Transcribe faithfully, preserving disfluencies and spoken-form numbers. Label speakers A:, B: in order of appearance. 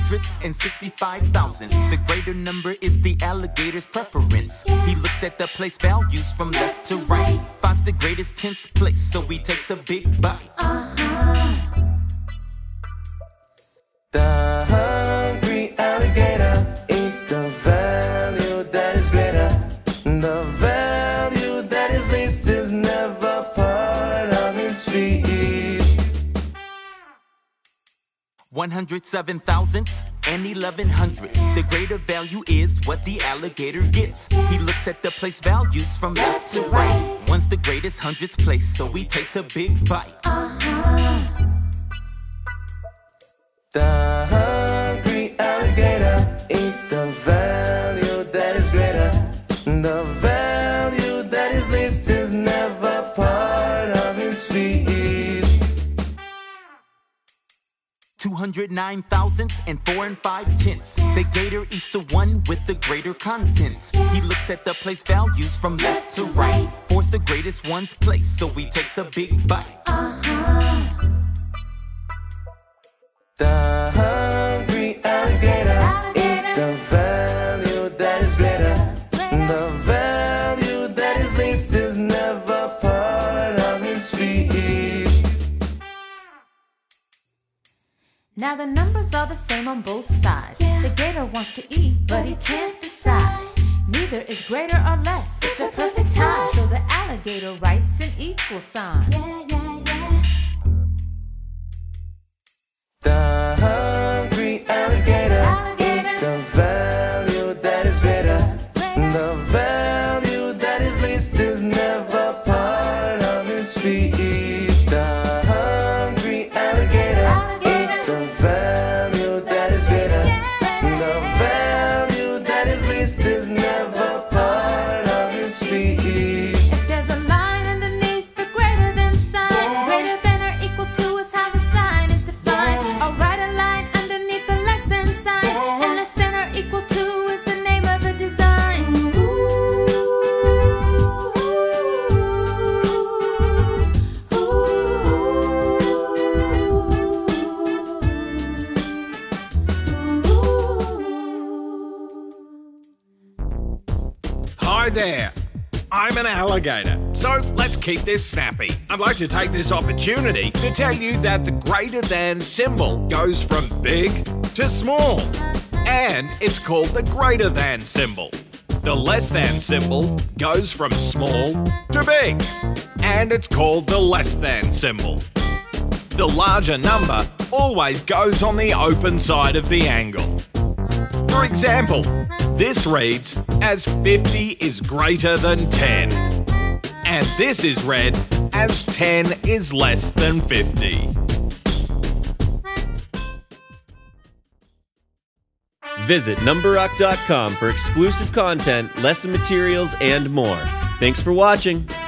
A: hundreds and sixty-five thousands. The greater number is the alligator's preference. He looks at the place values from left to right, finds the greatest tenth place, so he takes a big bite.
B: Uh-huh.
C: The hungry alligator eats the value that is greater. The value that is least is never part of his feast.
A: One hundred seven thousandths and eleven hundredths. The greater value is what the alligator gets. He looks at the place values from left to right. One's the greatest hundredths place, so he takes a big bite.
B: Uh-huh.
C: The hungry alligator eats the value that is greater. The value that is least is never part of his feast.
A: Two hundred nine thousandths and four and five tenths. The gator eats the one with the greater contents. He looks at the place values from left to right. Four's the greatest one's place, so he takes a big bite.
B: Uh-huh.
C: The hungry alligator eats the value that is greater. The value that is least is never part of his feast.
B: Now the numbers are the same on both sides. The gator wants to eat, but he can't decide. Neither is greater or less, it's a perfect tie. So the alligator writes an equal sign. Yeah, yeah, yeah.
C: The hungry alligator eats the value that is greater. The value that is least is never part of his feast. The hungry alligator eats the value that is greater. The value that is least is never part of his feast.
B: If there's a line underneath the greater than sign, greater than or equal to is how the sign is defined. I'll write a line underneath the less than sign, and less than or equal to is the name of the design.
D: Hi there. I'm an alligator, so let's keep this snappy. I'd like to take this opportunity to tell you that the greater than symbol goes from big to small, and it's called the greater than symbol. The less than symbol goes from small to big, and it's called the less than symbol. The larger number always goes on the open side of the angle. For example, this reads as fifty is greater than ten, and this is read as ten is less than fifty.
E: Visit number rock dot com for exclusive content, lesson materials, and more. Thanks for watching.